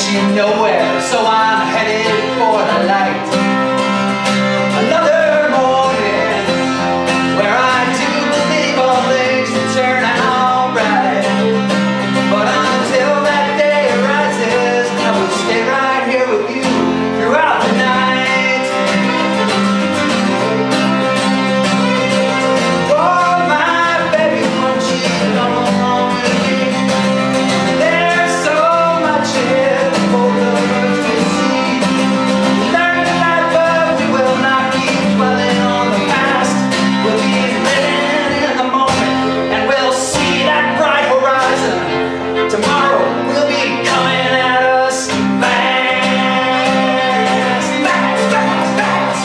you nowhere, so I'm headed for the light. Another morning where I do believe all things will turn out right. But until that day arises, I will stay right here with you throughout the night. Oh my baby, won't you come along with me? There's so much here for us to see. Learn to light, but we will not keep dwelling on the past. We'll be living in the moment, and we'll see that bright horizon. Tomorrow will be coming at us fast, fast, fast, fast.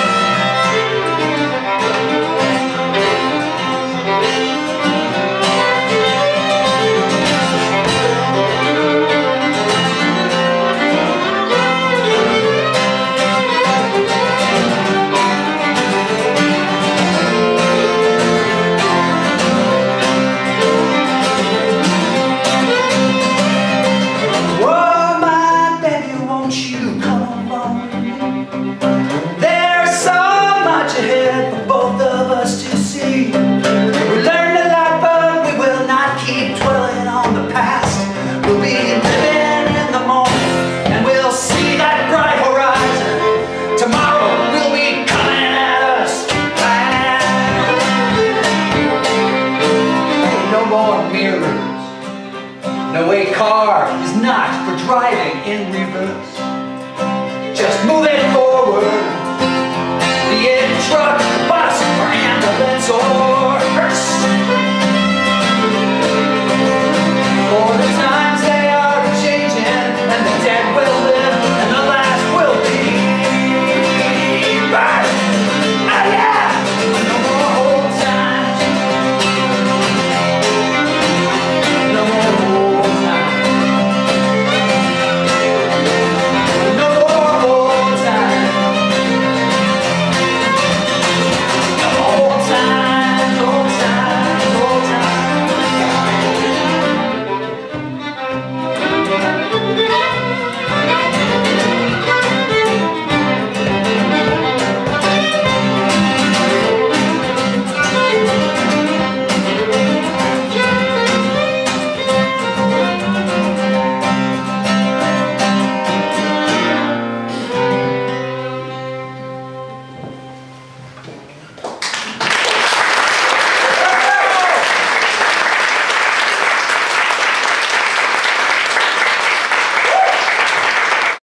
Whoa, my baby, won't you come along? There's so much ahead for both of us to see. We learn to light, but we will not keep dwelling on the past. We'll be living in the moment, and we'll see that bright horizon. Tomorrow will be coming at us fast. No more mirrors. No, a car is not for driving in reverse. Just move it forward. Be it truck, bus,